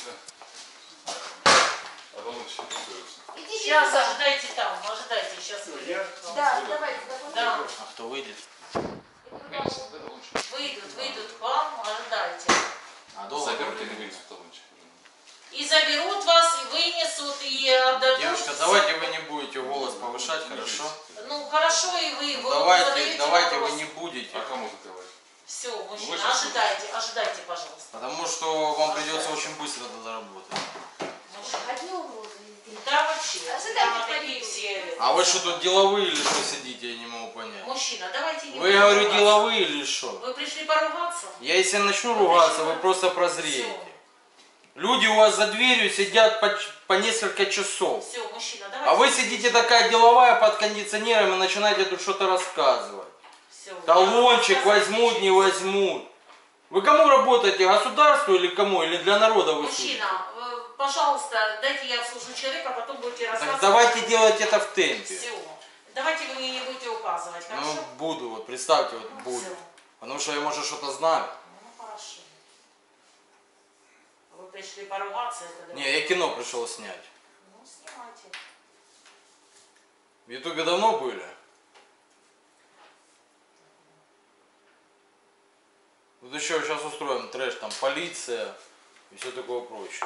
Сейчас ожидайте там, ожидайте, сейчас выйдет. Да, давайте. Да. А кто выйдет? Выйдут к вам, ожидайте. А долго? Заберут или вынесут талончик? И заберут вас, и вынесут, и отдадут. Девушка, давайте вы не будете голос повышать, хорошо? Ну хорошо, и вы. Ну, вы давайте вы вопрос. не будете. А кому закрывать? Все, мужчина, Вы ожидайте, пожалуйста. Потому что вам придется очень быстро туда работать. Одни угрозы. Да, вообще. Ожидайте Там такие полицию. все. А вы что тут деловые или что сидите, я не могу понять. Мужчина, давайте не Вы, будем говорю, ругаться. деловые или что? Вы пришли поругаться? Я если начну ругаться, вы просто прозреете. Люди у вас за дверью сидят по несколько часов. Все, мужчина, давайте. А вы сидите такая деловая под кондиционером и начинаете тут что-то рассказывать. Все. Талончик возьмут, не возьмут. Вы кому работаете? Государству или кому? Или для народа вы служите? Мужчина, пожалуйста, дайте я обслужу человека, а потом будете рассказывать. Так давайте делать это в темпе. Все. Давайте вы мне не будете указывать, хорошо? Ну, буду, вот представьте, вот буду. Всё. Потому что я, может, что-то знаю. Ну, хорошо. Вы пришли поругаться, это... Не, я кино пришел снять. Ну, снимайте. В Ютубе давно были? Вот еще сейчас устроим трэш, там полиция и все такое прочее.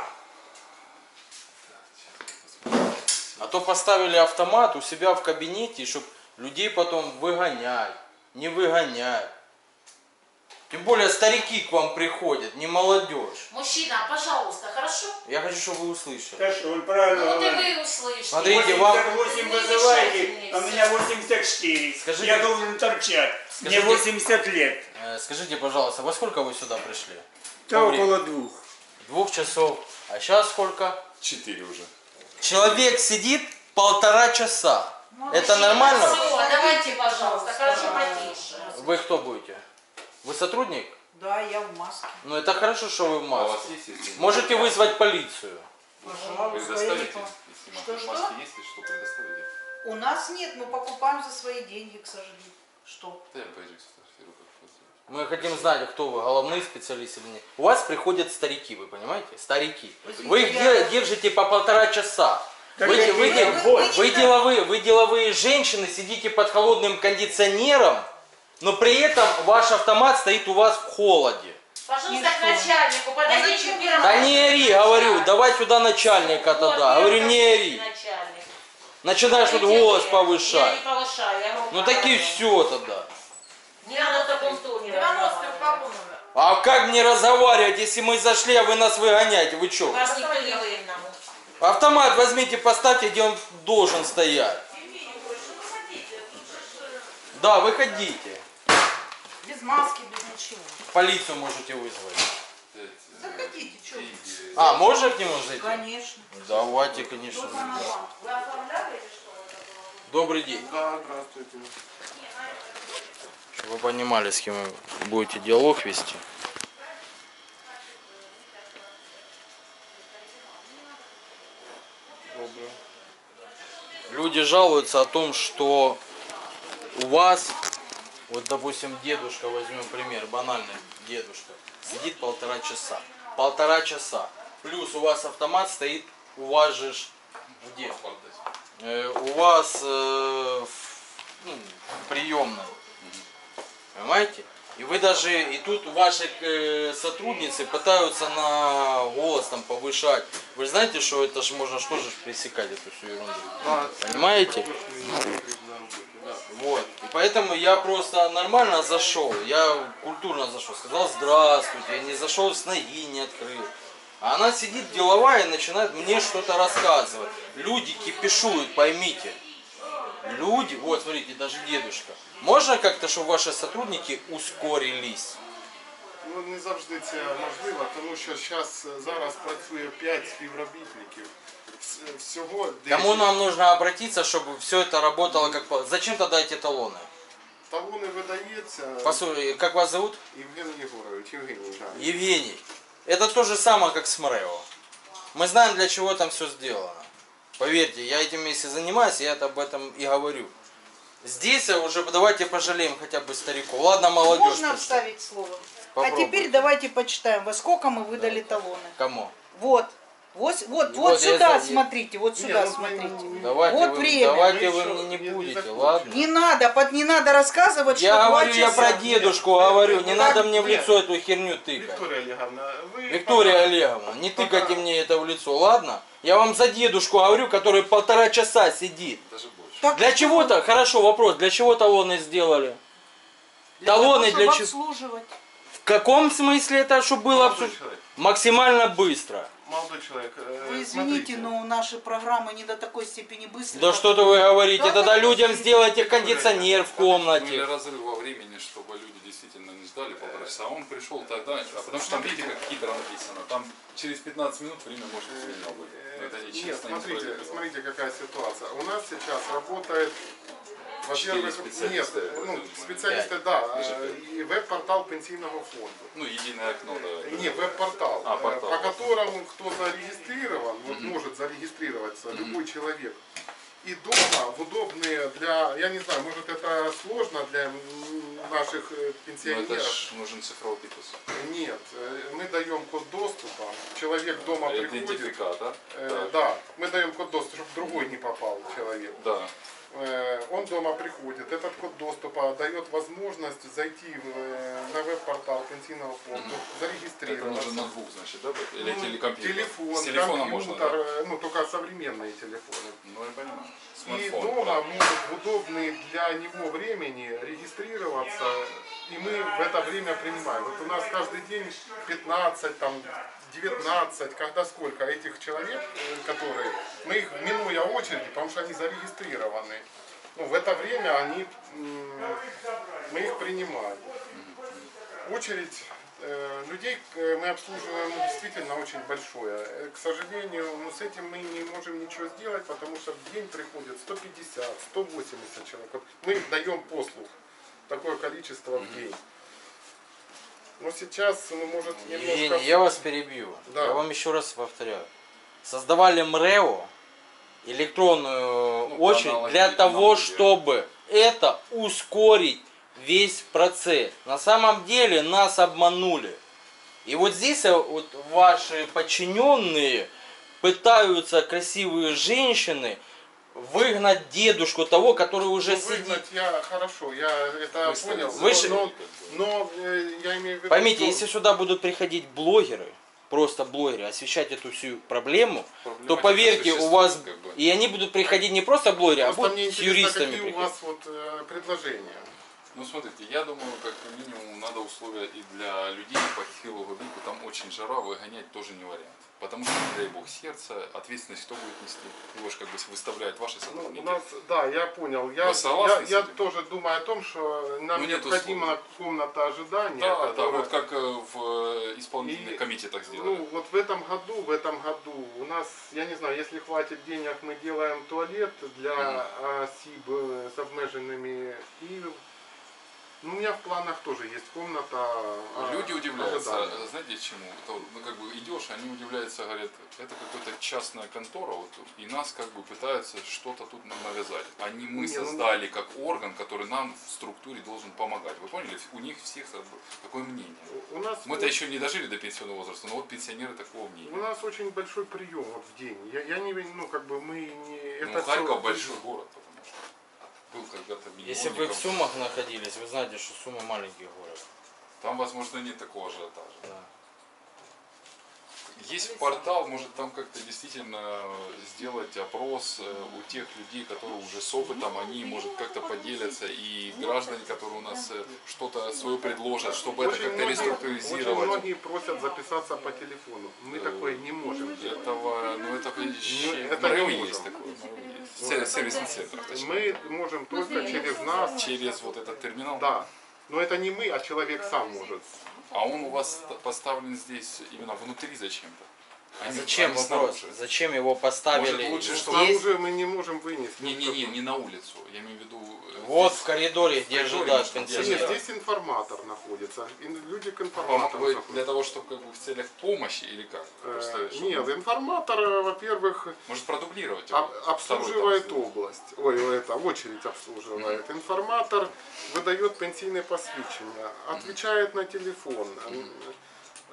А то поставили автомат у себя в кабинете, чтобы людей потом выгонять, не выгонять. Тем более старики к вам приходят, не молодежь. Мужчина, пожалуйста, хорошо? Я хочу, чтобы вы услышали. Хорошо, он правильно Ну, вот и говорит. вы услышите. Смотрите, вам... 88 Не вызываете, мешайте мне, а у всё. меня 84. Скажите- Я должен торчать. Мне Скажите- 80 лет. Скажите, пожалуйста, во сколько вы сюда пришли? Да По времени? около 2. 2 часов. А сейчас сколько? 4 уже. Человек сидит 1,5 часа. Ну, Это мужчина, нормально? Все, давайте, пожалуйста, хорошо, потише. Вы кто будете? Вы сотрудник? Да, я в маске. Ну это хорошо, что вы в А у вас маске. есть, если... Можете вызвать полицию. Пожалуйста, Предоставите, я не если Что? маски есть, что предоставите. У нас нет, мы покупаем за свои деньги, к сожалению. Что? Да я пойду сфотографирую, как это. Мы хотим знать, кто вы, головной специалист или нет. У вас приходят старики, вы понимаете? Старики. Вы их держите по 1,5 часа. Так Вы, я вы- не вы- знаю. вы деловые женщины, сидите под холодным кондиционером, но при этом ваш автомат стоит у вас в холоде. Пожалуйста, к начальнику, подойдите зачем к первому. Да не ори, говорю, давай сюда начальника тогда. Говорю, не ори. Начальник. Начинаешь тут Видите, голос Я повышать. не повышаю, я громко Ну таки говорю. все тогда. Не надо в таком тоне 90 в каком разговаривать. номер? А как мне разговаривать, если мы зашли, а вы нас выгоняете? Вы что? Вас никто не выгнал. Автомат возьмите, поставьте, где он должен стоять. Да, выходите. Без маски, без ничего. Полицию можете вызвать. Заходите, что вы? А, можно к нему зайти? Конечно. Давайте, конечно. Только на зайдем. банк. Вы оформляли или что? Добрый день. Да, здравствуйте. Чтобы вы понимали, с кем вы будете диалог вести. Люди жалуются о том, что у вас, вот допустим, дедушка, возьмем пример, банальный дедушка, сидит 1,5 часа. 1,5 часа. Плюс у вас автомат стоит, у вас же где? У вас в приемной. Понимаете? И вы даже, и тут ваши сотрудницы пытаются на голос там повышать. Вы знаете, что это же можно что же пресекать эту всю ерунду? Понимаете? Вот. И поэтому я просто нормально зашел. Я культурно зашел. Сказал здравствуйте. Я не зашел с ноги, не открыл. А она сидит деловая и начинает мне что-то рассказывать. Люди кипишуют, поймите. Люди, вот смотрите, даже дедушка. Можно как-то, щоб ваші сотрудники ускорились? Ну не завжди це можливо, тому що зараз працює 5 співробітників. Всього 10. Кому нам нужно обратиться, чтобы все это работало как по... Зачем тогда эти талоны? Талони видається. Послушай, как вас зовут? Євген Єгорович, Євгеній, да. Евгений. Это то же самое, как с МРЭО. Мы знаем, для чего там все сделано. Поверьте, я этим месяцем занимаюсь, я об этом и говорю. Здесь уже давайте пожалеем хотя бы стариков. Ладно, молодежь. Можно вставить слово? Попробуйте. А теперь давайте почитаем, во сколько мы выдали талоны. Кому? Вот. Вот я сюда за- смотрите, вот Не, сюда ну, смотрите. Давайте Вот вы, время. давайте Мы вы еще мне не не будете, закончили. ладно? Не надо рассказывать, Я что говорю, 2 я часа. про дедушку говорю, не нет, надо так, мне в нет. лицо эту херню тыкать. Виктория Олеговна, вы Виктория пока- Олеговна, не пока- тыкайте мне это в лицо, ладно? Я вам за дедушку говорю, который 1,5 часа сидит. Даже больше. Так Для чего-то, хорошо, вопрос, для чего талоны сделали? Талоны того, для чтобы чего? обслуживать. В каком смысле это, чтобы было Молодой обсуждено? человек, Максимально быстро. молодой человек, Вы извините, смотрите. но наши программы не до такой степени быстрые. Да что-то вы говорите, Да, тогда да, людям да. сделайте кондиционер в Ну, для комнате. разрыва времени, чтобы люди действительно не ждали 1,5 часа. А он пришел тогда, потому что там, видите, как хитро написано. Там через 15 минут время может изменено быть. Это Нет, нечестно. смотрите, несправедливо. смотрите, какая ситуация. У нас сейчас работает, во-первых, специалиста, нет, я так ну, понимаю. специалисты, да, Даже и веб-портал пенсийного фонда. Ну, единое окно, да. Не, веб-портал, А, портал. по которому кто зарегистрирован, вот может зарегистрироваться любой человек. И дома в удобные для, я не знаю, может это сложно для наших Но это пенсионеров. ж нужен цифровой подпись. Нет, мы даем код доступа, человек дома приходит. Идентификат, да? Да, мы даем код доступа, чтобы другой не попал человек. Да. Он дома приходит, этот код доступа дает возможность зайти на веб-портал пенсийного фонда, Это зарегистрироваться. нужен ноутбук, значит, да? Или Ну, телекомпьютер? телефон, С телефона компьютер, можно, да? ну только современные телефоны. Ну, я понимаю. И Смартфон, дома правильно. может в удобные для него времени регистрироваться, и мы в это время принимаем. Вот у нас каждый день 15, там, 19, когда сколько этих человек, которые, мы их минуя очереди, потому что они зарегистрированы. Ну, в это время мы их принимаем. Очередь людей мы обслуживаем действительно очень большое. К сожалению, с этим мы не можем ничего сделать, потому что в день приходит 150, 180 человек. Вот мы даем послуг, такое количество в день. Но сейчас, может, немножко... Евгений, я вас перебью. Да. Я вам еще раз повторяю. Создавали МРЭО, электронную очередь, для того, чтобы это ускорить весь процесс. На самом деле нас обманули. И вот здесь вот ваши подчиненные пытаются, красивые женщины, выгнать дедушку того, который уже Ну, сидит. выгнать я хорошо, я это понял. Вы же- Но я имею в виду... Поймите, что- если сюда будут приходить блогеры, просто блогеры, освещать эту всю проблему, то Проблематика поверьте, у вас... существует, как бы. И они будут приходить не просто блогеры, а Просто будут мне с интересно, юристами какие у приходить. вас вот предложения. Ну, смотрите, я думаю, как минимум надо условия и для людей похилого веку, там очень жара, выгонять тоже не вариант. Потому что, не дай бог, сердце, ответственность кто будет нести? Его же как бы выставляют ваши Ну, сотрудники. у нас, да, я понял. Вы согласны с Я этим? тоже думаю о том, что нам Ну, нет необходима условий. комната ожидания. Да, да, которая- вот как в исполнительной И, комитете так сделали. Ну, вот в этом году у нас, я не знаю, если хватит денег, мы делаем туалет для СИБ с обмеженными. И у меня в планах тоже есть комната. Люди удивляются, ожидания. знаете чему? Это, ну, как бы идешь, они удивляются, говорят, это какая-то частная контора, вот, и нас как бы пытаются что-то тут нам навязать. А не мы Не, ну, создали как орган, который нам в структуре должен помогать. Вы поняли? У них всех такое мнение. У нас Мы-то еще не дожили до пенсионного возраста, но вот пенсионеры такого У мнения. нас очень большой прием вот в день. Я не, ну как бы мы не. Ну, всё- Харьков большой город, потому что был когда-то Если бы вы в миллионником. Сумах находились, вы знаете, что Сумы маленький город. Там, возможно, нет такого ажиотажа. Да. Есть портал, может там как-то действительно сделать опрос у тех людей, которые уже с опытом, они, может, как-то поделятся, и граждане, которые у нас что-то свое предложат, чтобы это как-то очень реструктуризировать. многие просят записаться по телефону. Мы такое не можем делать. Этого, ну это это в МРЭО не есть можем. такое, в МРЭО есть. Сервисный центр, точнее. Мы можем только через нас. Через вот этот терминал. Да. Но это не мы, а человек сам может. А он у вас поставлен здесь именно внутри зачем-то. А зачем они вопрос? снаружи. Зачем его поставили Может, лучше, чтобы здесь? Снаружи мы не можем вынести. Не на улицу. Я имею в виду. Вот здесь. в коридоре, где В коридоре ожидают можно Нет, пенсионеров. здесь информатор находится. И люди к Вам информатору вы заходят. для того, чтобы как бы в целях помощи или как? Просто, чтобы- Нет, информатор, во-первых, Может продублировать его? обслуживает Второй там область, очередь обслуживает. Информатор выдает пенсийное посвящение, отвечает на телефон,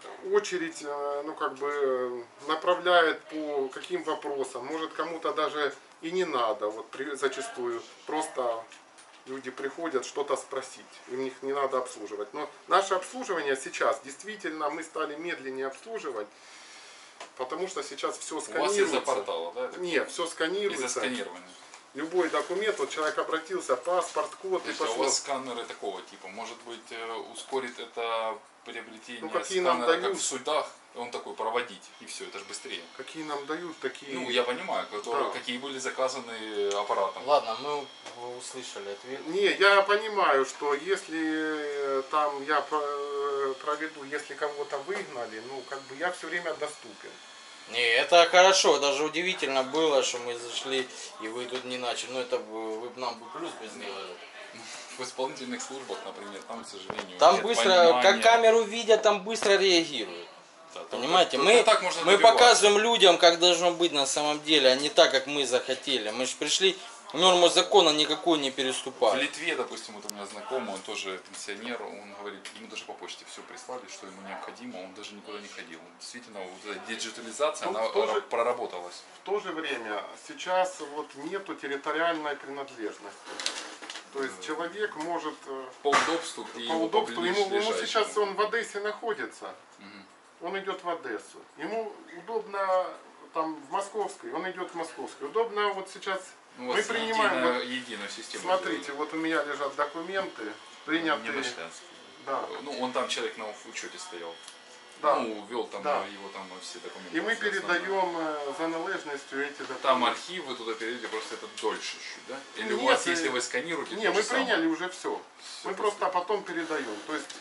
очередь, ну как бы направляет по каким вопросам. Может кому-то даже и не надо, вот зачастую просто люди приходят что-то спросить, им их не надо обслуживать. Но наше обслуживание сейчас, действительно, мы стали медленнее обслуживать, потому что сейчас все У вас сканируется. из-за портала, да? Нет, все Из-за сканируется. сканирования. Любой документ, вот человек обратился, паспорт, код То и есть, а у пошло. вас сканеры такого типа, может быть, ускорит это приобретение Ну, какие нам сканера, как дают? в судах, он такой проводить, и все, это же быстрее. Какие нам дают, такие... Ну, я понимаю, которые, Да. какие были заказаны аппаратом. Ладно, мы услышали ответ. Не, я понимаю, что если там я проведу, если кого-то выгнали, ну, как бы я все время доступен. Не, это хорошо, даже удивительно было, что мы зашли и вы тут не начали. Ну это бы вы б нам бы плюс бы сделали. В исполнительных службах, например, там, к сожалению, Там нет быстро, понимания. как камеру видят, там быстро реагируют. Да, только- Понимаете, только так можно мы добиваться. показываем людям, как должно быть на самом деле, а не так, как мы захотели. Мы же пришли, норму закона никакой не В переступали. Литве, допустим, вот у меня знакомый, он тоже пенсионер, он говорит, ему даже по почте все прислали, что ему необходимо, он даже никуда не ходил. Действительно, вот эта диджитализация, Ну, она тоже- проработалась. В то же время сейчас вот нету территориальной принадлежности. То есть человек может По удобству и по удобству, ему ближайшему. сейчас он в Одессе находится, Мгм. он идет в Одессу. Ему удобно там в Московской, он идет в Московской. Удобно вот сейчас Ну, у мы вас принимаем, вот, единую систему. смотрите, вот у меня лежат документы, принятые. Небошлянский. Да, Ну, он там человек на учете стоял. да. Ну, вел там Да. его там все документы. И мы все основные. передаем за належностью эти документы. Там архив, вы туда перейдете, просто это дольше чуть, да? Или у Нет, вас, если вы сканируете, Не, то мы же самое? приняли уже все. Мы просто потом передаем. То есть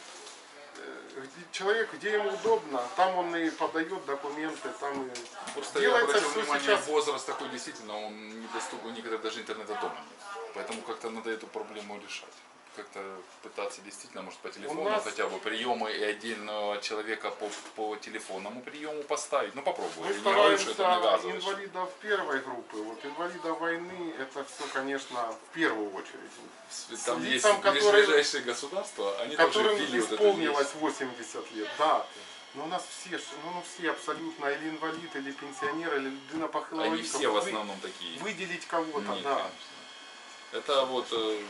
человек, где ему удобно, там он и подает документы, там и Просто я делается обратил все внимание, сейчас. возраст такой действительно, он недоступен, никогда даже интернета дома нет. Поэтому как-то надо эту проблему решать. Как-то пытаться действительно, может, по телефону нас- хотя бы приемы и отдельного человека по телефонному приему поставить. Ну попробуй. Мы Я не говорю, что это стараемся навязываешь. инвалидов первой группы. Вот инвалидов войны, это все, конечно, в первую очередь. Там с есть лицом, которые- ближайшие государства, они тоже Которым ввели вот эту исполнилось 80 лет, да. Но у нас все, все абсолютно, или инвалид, или пенсионер, или людина похилого Они века. все в Вы- основном такие. Выделить кого-то, Нет, да. конечно. Это вот,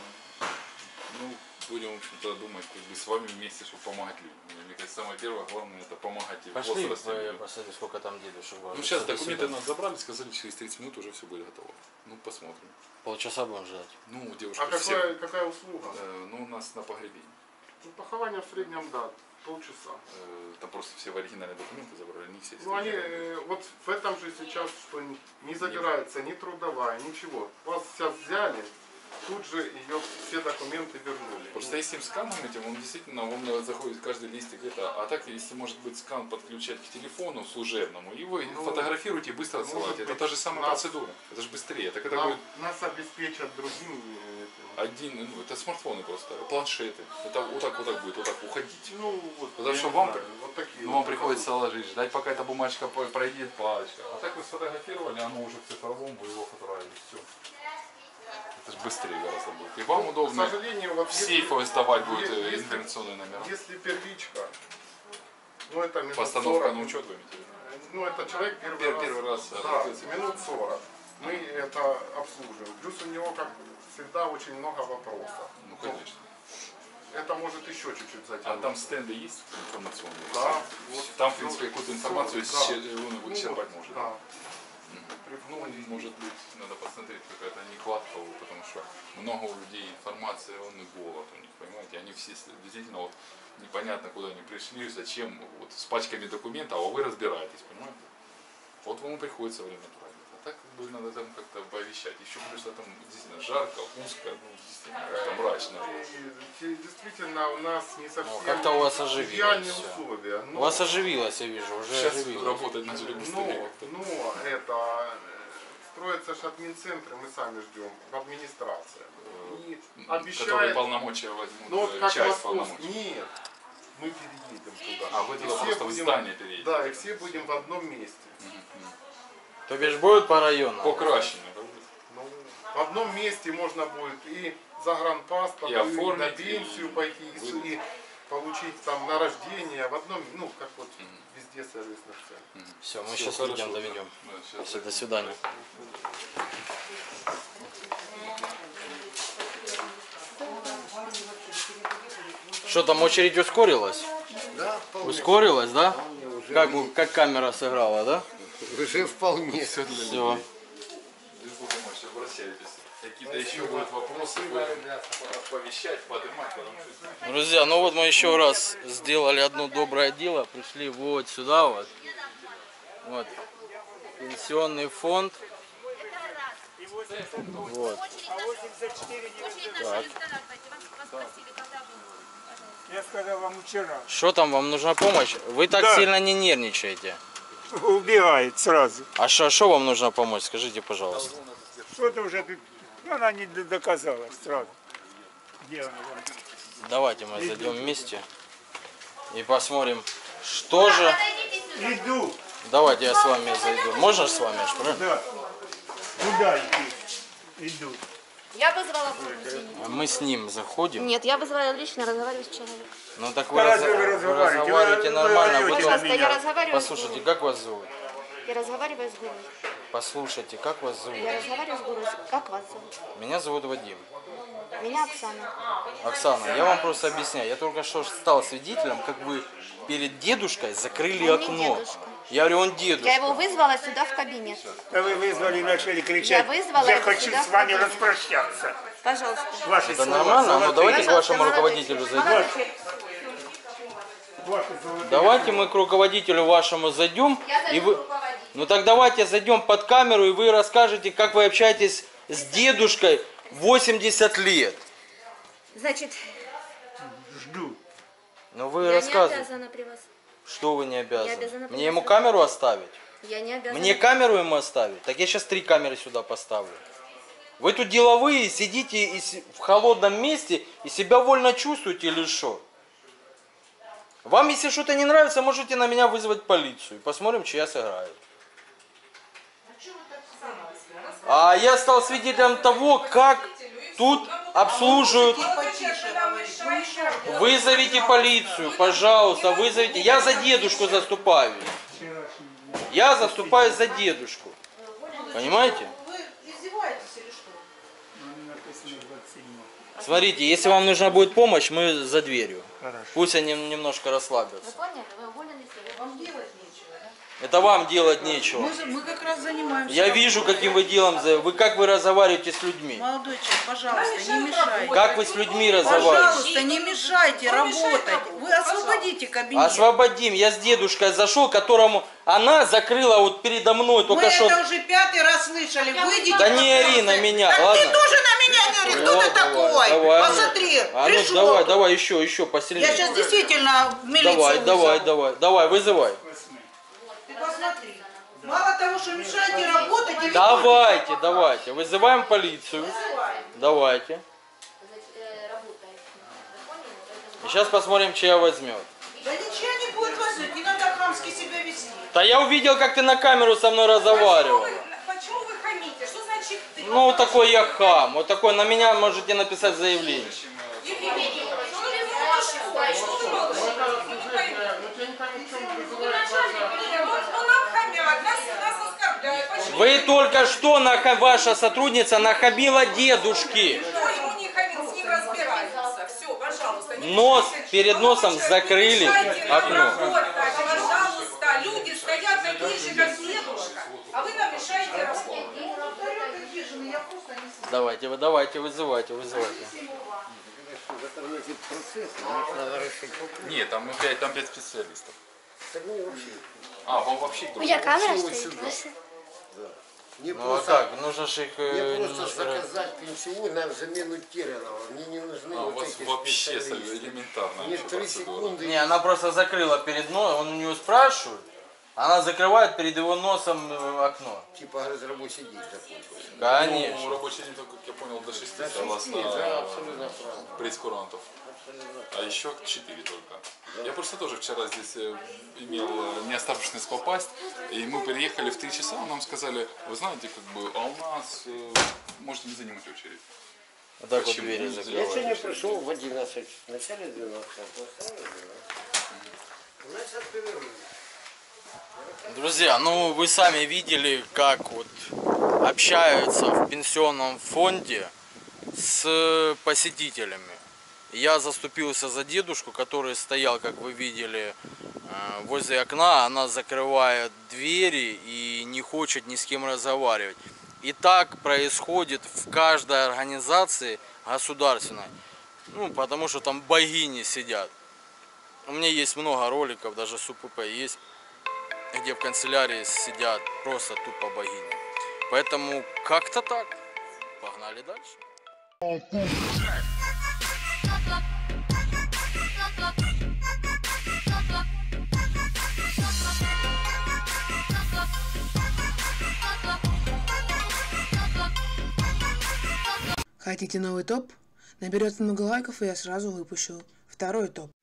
ну, будем, в общем-то, думать, как бы с вами вместе, чтобы помогать людям. Мне кажется, самое первое, главное, это помогать и в Пошли, возрасте. я посмотрю, сколько там дедушек. Ну, сейчас документы нас забрали, сказали, через 30 минут уже все будет готово. Ну, посмотрим. Полчаса будем ждать. Ну, девушка, А все. какая услуга? Ну, у нас на погребении. Ну, похование в среднем, да, полчаса. Там просто все в оригинальные документы забрали, не все. Ну, они, вот в этом же сейчас, что не забирается ни трудовая, ничего. Вас сейчас взяли, тут же ее все документы вернули. Просто если сканом этим, он действительно, он заходит каждый листик это, а так, если может быть скан подключать к телефону служебному, и вы Ну, фотографируете и быстро может отсылаете. Это быть, та же самая нас- процедура. Это же быстрее. Так это будет Нас обеспечат другим этим. один, ну, это смартфоны просто, планшеты. Это вот так будет, вот так уходить. Ну, вот, Потому я что не вам, знаю, вот такие ну, вот вам приходится ложить, ждать, пока эта бумажка пройдет палочка. А так вы сфотографировали, оно уже в цифровом, вы его фотографировали, все. Это же быстрее гораздо будет. И вам К удобно сожалению, вот в сейфы сдавать будет если- информационные номера. если первичка, ну это минут Постановка 40, на учет вы имеете в виду? ну это человек первый, Первый раз да, обратился. минут 40. Мы это обслуживаем. Плюс у него, как всегда, очень много вопросов. Ну, конечно. Это может еще чуть-чуть затянуть. А там стенды есть информационные? Да. Вот Там, в всё- принципе, какую-то всё, информацию да. он исчерпать может. Да. Ну, может быть, надо посмотреть, какая-то нехватка, потому что много у людей информации, он и голод у них, понимаете, они все действительно вот непонятно, куда они пришли, зачем, вот с пачками документов, а вы разбираетесь, понимаете? Вот вам и приходится время тратить. А так как бы надо там как-то повещать. Еще плюс там действительно жарко, узко, ну, действительно как-то мрачно. И действительно у нас не совсем как-то у вас оживилось идеальные всё. условия. У вас оживилось, я вижу, уже Сейчас оживилось. работать начали быстрее. Но это строится же админцентры, мы сами ждем, администрация. И Которые обещает, полномочия возьмут, ну вот как часть московский, полномочий. нет, мы переедем туда. А вы И туда все просто в будем- здание переедете? Да, и все будем в одном месте. То бишь будет по районам? Покращено, да? Ну, в одном месте можно будет и загранпаспорт, И и на оформить, пенсию и пойти, вы- и получить там на рождение в одном, ну, как вот везде сервисных цен. Все, мы Всё, сейчас хорошо, людям да. доведем. Да, щас. Все, до свидания. Что там, очередь ускорилась? Да, вполне. Ускорилась, да? Уже Как камера сыграла, да? Уже вполне. Все. Лишь бы помочь, обращайтесь. Какие-то еще будут вопросы, будем оповещать, поднимать, потому что... Друзья, ну вот мы еще раз сделали одно доброе дело. Пришли вот сюда вот. Вот. Пенсионный фонд. Вот. Так. Я сказал вам вчера. Что там, вам нужна помощь? Вы так Да. сильно не нервничаете. Убегает сразу. А что вам нужно помочь? Скажите, пожалуйста. Что-то уже тут, она не доказала сразу. Где она там? Давайте мы зайдем вместе и посмотрим, что же... Иду. Давайте я с вами зайду. Можно с вами, что ли? Да. Куда идти? Иду. Я вызвала помощь. Мы с ним заходим. Нет, я вызвала лично, разговариваю с человеком. Ну так вы, Да разве вы вы разговариваете? разговариваете Вы нормально. Вы орете тут- на Пожалуйста, я меня. разговариваю с Послушайте, гуру. как вас зовут? Я разговариваю с гуру. Послушайте, как вас зовут? Я разговариваю с гуру. Как вас зовут? Меня зовут Вадим. Меня Оксана. Оксана, я вам просто объясняю. Я только что стал свидетелем, как вы перед дедушкой закрыли Он не окно. дедушка. Я говорю, он дедушка. Я его вызвала сюда в кабинет. Да вы вызвали и начали кричать. Я вызвала Я его хочу сюда с в вами кабинет. распрощаться. Пожалуйста. Ваши Это слова нормально? Ну золотые. давайте к Пожалуйста, вашему молодой руководителю человек. зайдем. Молодой человек. Ваши золотые. Давайте мы к руководителю вашему зайдем. Я И зайду вы... к руководителю. Ну так давайте зайдем под камеру, и вы расскажете, как вы общаетесь с дедушкой 80 лет. Значит, Жду. Ну вы я не рассказывайте. обязана при вас. Что вы не обязаны? Я обязана Мне ему приносить. камеру оставить? Я не обязана. Мне камеру ему оставить? Так я сейчас 3 камеры сюда поставлю. Вы тут деловые, сидите в холодном месте и себя вольно чувствуете или что? Вам, если что-то не нравится, можете на меня вызвать полицию. Посмотрим, чья сыграет. А я стал свидетелем того, как тут обслуживают. Вызовите полицию, пожалуйста, вызовите. Я за дедушку заступаю. Я заступаю за дедушку. Понимаете? Вы издеваетесь или что? Написано 27. Смотрите, если вам нужна будет помощь, мы за дверью. Хорошо. Пусть они немножко Вы расслабятся. поняли? Вы уволены сегодня. Вам делать нечего, да? Это вам делать нечего. Мы как раз занимаемся. Я вижу, каким вы делом, как вы разговариваете с людьми. Молодой человек, пожалуйста, не мешайте. Как вы с людьми разговариваете. Пожалуйста, не мешайте работать. Вы освободите кабинет. Освободим. Я с дедушкой зашел, которому она закрыла вот передо мной Мы только что. это уже 5-й раз слышали. Выйдите. Да не ори на пожалуйста. меня, Так ладно? ты тоже на меня не ори. Кто Вот, ты такой? давай. Посмотри, А ну пришел. давай, еще посильнее. Я сейчас действительно в милицию Давай, вызывай. Ты посмотри. Мало того, что мешаете работать, и Давайте, вызываем полицию. Давайте. Работает. И сейчас посмотрим, чья возьмет. Да ничего не будет возить, не надо хамски себя вести. Да я увидел, как ты на камеру со мной разговаривала. Почему вы хамите? Что значит ты? Ну, вот такой я хам. Вот такой, на меня можете написать заявление. Евгений, что вы молчите? Ну нам хамят, нас оскорбляют. Почему? Вы только что, ваша сотрудница, нахамила дедушке. Никто ему не хамит, с ним разбираются. Все, пожалуйста. не Нос мешайте. перед носом Вы закрыли мешаете нам окно. работать. Пожалуйста, люди стоят такие же, как дедушка, а вы нам мешаете работать. Я просто не Давайте, вызывайте. Затормозит процесс, их надо решить. Нет, там 5 специалистов. Так ну вообще. А, вам вообще У меня камера Всего стоит. сюда. Не Ну а просто, как? Нужно же их мне просто немножко... заказать пенсию на замену терянного. Мне не нужны А, у вот вас эти вообще специалисты. элементарная Мне вообще 3 процедура. секунды. Не, она просто закрыла перед носом, он у нее спрашивает, она закрывает перед его носом окно. Типа говорит, рабочий день закончился. Ну, Конечно. рабочий день, только, как я понял, до 6 Да, согласно да, абсолютно правильно. прейскурантов. А еще 4 только. Я просто тоже вчера здесь имел неосторожность попасть, и мы приехали в 3 часа, нам сказали, вы знаете, как бы, а у нас можете не занимать очередь. Вот так вот Почему? двери Я закрывают. сегодня пришел в 11, в начале 12, у нас перерыв. Друзья, ну вы сами видели, как вот общаются в пенсионном фонде с посетителями. Я заступился за дедушку, который стоял, как вы видели, возле окна. Она закрывает двери и не хочет ни с кем разговаривать. И так происходит в каждой организации государственной. Ну, потому что там богини сидят. У меня есть много роликов, даже с УПП есть, где в канцелярии сидят просто тупо богини. Поэтому как-то так. Погнали дальше. Хотите новый топ? Наберется много лайков, и я сразу выпущу второй топ.